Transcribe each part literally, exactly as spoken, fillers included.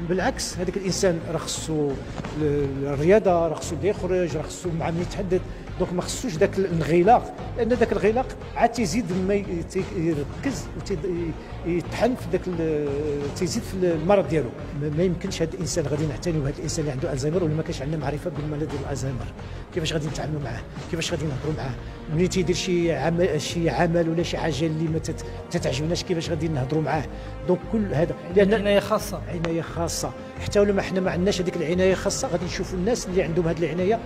بالعكس هذاك الانسان راه خصو الرياضه، راه خصو يخرج، راه خصو مع من يتحدث. دونك ما خصوش ذاك الانغلاق، لان ذاك الانغلاق عاد تيزيد ما يركز ويطحن في ذاك، تيزيد في المرض ديالو. ما يمكنش هذا الانسان غادي نعتنيو بهذا الانسان اللي عنده الزهايمر ولا ما كانش عندنا معرفه بالمرض ديال الزهايمر. كيفاش غادي نتعاملوا معاه؟ كيفاش غادي نهضروا معاه؟ ملي تيدير شي عمل شي عمل ولا شي حاجه اللي ما تتعجبناش، كيفاش غادي نهضروا معاه؟ دونك كل هذا لان عنايه خاصه عنايه خاصه. حتى ولا ما حنا ما عندناش هذيك العنايه الخاصه، غادي نشوفوا الناس اللي عندهم هذه العنايه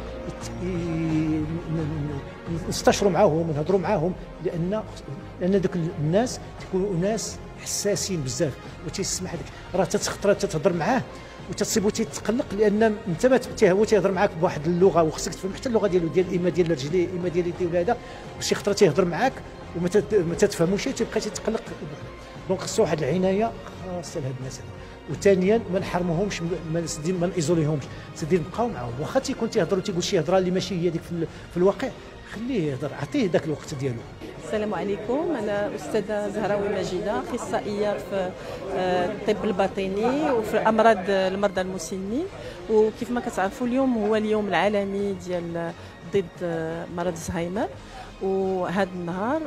نستشروا معاهم ونهضروا معاهم، لان لان ذوك الناس تكونوا ناس حساسين بزاف وتيسمح هذيك راه تتخطر تتهضر معاه وتصيبو تيتقلق، لان انت ما هو تيهضر معاك بواحد اللغه وخصك تفهم حتى اللغه ديالو، ديال اما ديال رجليه اما ديال يديه ولا هذا، وشي خطره تيهضر معاك وما تتفهموش تيبقى تيتقلق. دونك خصو واحد العنايه خاصه لهاد الناس. وثانيا ما نحرموهمش، ما نسدي ما نيزوليهمش، سدي نبقاو معاهم واخا تيكون تيهضر وتيقول شي هضره اللي ماشي هي ديك في الواقع، خليه يهضر، عطيه ذاك الوقت ديالو. السلام عليكم، انا استاذه زهراوي مجيده، اخصائيه في الطب الباطني وفي امراض المرضى المسنين. وكيف ما كتعرفوا اليوم هو اليوم العالمي ديال ضد مرض الزهايمر، وهذا النهار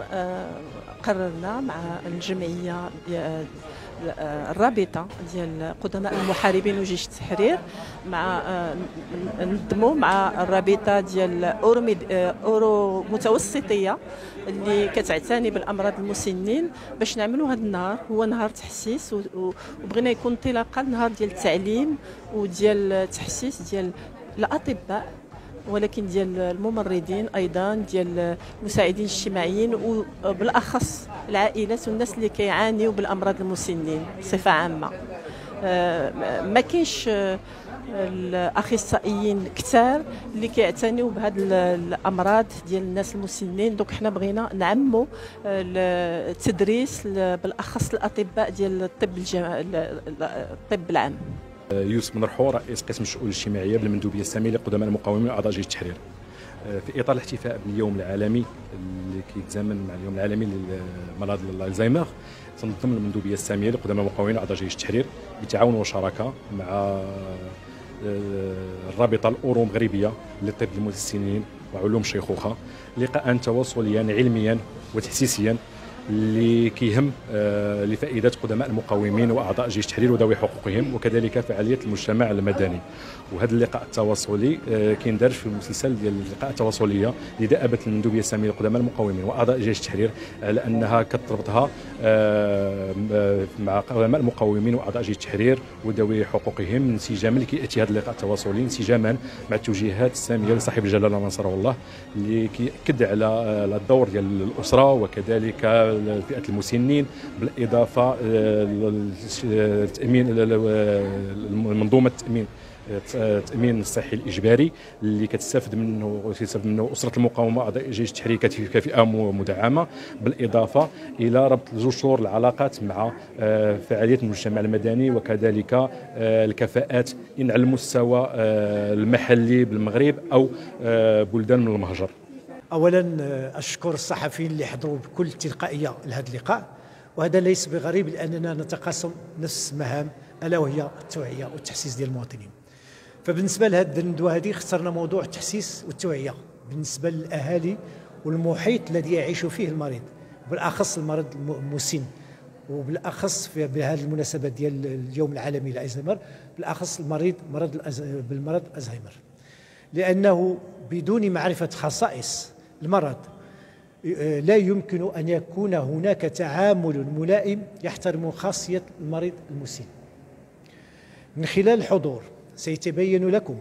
قررنا مع الجمعيه الرابطه ديال قدماء المحاربين وجيش التحرير مع نظموا مع الرابطه ديال اورو اورو متوسطيه اللي كتعتني بالامراض المسنين باش نعملوا هذا النهار. هو نهار تحسيس، وبغينا يكون انطلاقه نهار ديال التعليم وديال التحسيس ديال الاطباء، ولكن ديال الممرضين ايضا، ديال المساعدين الاجتماعيين، وبالاخص العائلات والناس اللي كيعانيوا بالامراض المسنين بصفه عامه. ما كاينش الاخصائيين كثار اللي كيعتنيوا بهذه الامراض ديال الناس المسنين. دونك حنا بغينا نعموا التدريس بالاخص الاطباء ديال الطب الجماعي الطب العام. يوسف منرحو، رئيس قسم الشؤون الاجتماعيه بالمندوبيه الساميه لقدماء المقاومين واعضاء جيش التحرير. في اطار الاحتفاء باليوم العالمي اللي كيتزامن مع اليوم العالمي لمرض الزهايمر، تنظم المندوبيه الساميه لقدماء المقاومين واعضاء جيش التحرير بتعاون وشراكه مع الرابطه الاورو مغربيه للطب المسنين وعلوم الشيخوخه، لقاء تواصليا علميا وتحسيسيا اللي كيهم آه لفائده قدماء المقاومين واعضاء جيش التحرير وذوي حقوقهم، وكذلك فعاليه المجتمع المدني. وهذا اللقاء التواصلي آه كيندرج في المسلسل ديال اللقاء التواصليه اللي دابت المندوبيه الساميه لقدماء المقاومين واعضاء جيش التحرير، على انها كتربطها آه مع قدماء المقاومين واعضاء جيش التحرير وذوي حقوقهم، انسجاما اللي كياتي هذا اللقاء التواصلي انسجاما مع التوجيهات الساميه لصاحب الجلاله نصره الله، اللي كيأكد على الدور ديال الاسره وكذلك فئة المسنين، بالإضافة لتأمين منظومة التأمين التأمين الصحي الإجباري اللي كتستافد منه وتستافد منه أسرة المقاومة أعضاء جيش التحرير كفئة مدعمة، بالإضافة إلى ربط جوج شهور العلاقات مع فعالية المجتمع المدني وكذلك الكفاءات إن على المستوى المحلي بالمغرب أو بلدان من المهجر. اولا اشكر الصحفيين اللي حضروا بكل تلقائيه لهذا اللقاء، وهذا ليس بغريب لاننا نتقاسم نفس المهام الا وهي التوعيه والتحسيس ديال المواطنين. فبالنسبه لهذه الندوه هذه اخترنا موضوع التحسيس والتوعيه بالنسبه للاهالي والمحيط الذي يعيش فيه المريض، بالاخص المرض المسن، وبالاخص في بهذه المناسبه ديال اليوم العالمي للزهايمر بالاخص المريض مرض بالمرض الزهايمر، لانه بدون معرفه خصائص المرض لا يمكن أن يكون هناك تعامل ملائم يحترم خاصية المريض المسن. من خلال الحضور سيتبين لكم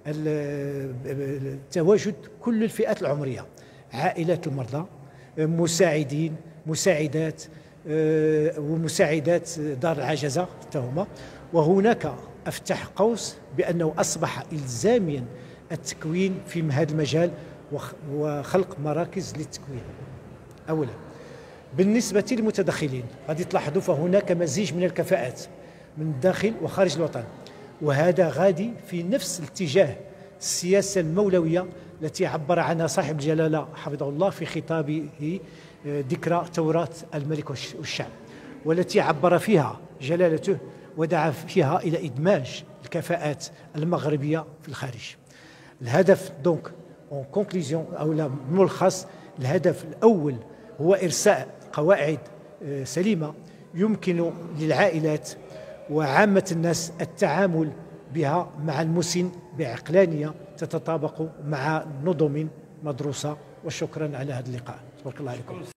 تواجد كل الفئات العمرية، عائلات المرضى، مساعدين، مساعدات ومساعدات دار العجزة تهما. وهناك أفتح قوس بأنه أصبح إلزاميا التكوين في هذا المجال وخلق مراكز للتكوين. أولا بالنسبة للمتدخلين غادي تلاحظوا فهناك مزيج من الكفاءات من الداخل وخارج الوطن، وهذا غادي في نفس الاتجاه السياسة المولوية التي عبر عنها صاحب الجلالة حفظه الله في خطابه ذكرى توراة الملك والشعب، والتي عبر فيها جلالته ودعا فيها إلى إدماج الكفاءات المغربية في الخارج. الهدف دونك اون كونكليزيون أو لا ملخص، الهدف الأول هو إرساء قواعد سليمة يمكن للعائلات وعامة الناس التعامل بها مع المسن بعقلانية تتطابق مع نظم مدروسة. وشكرا على هذا اللقاء. تبارك الله عليكم.